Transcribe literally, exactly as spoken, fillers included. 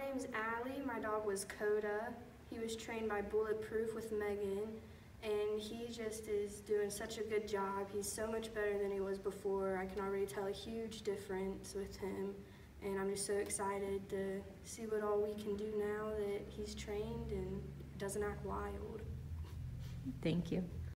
name's Allie. My dog was Koda. He was trained by Bulletproof with Megan, and he just is doing such a good job. He's so much better than he was before. I can already tell a huge difference with him, and I'm just so excited to see what all we can do now that he's trained and doesn't act wild. Thank you.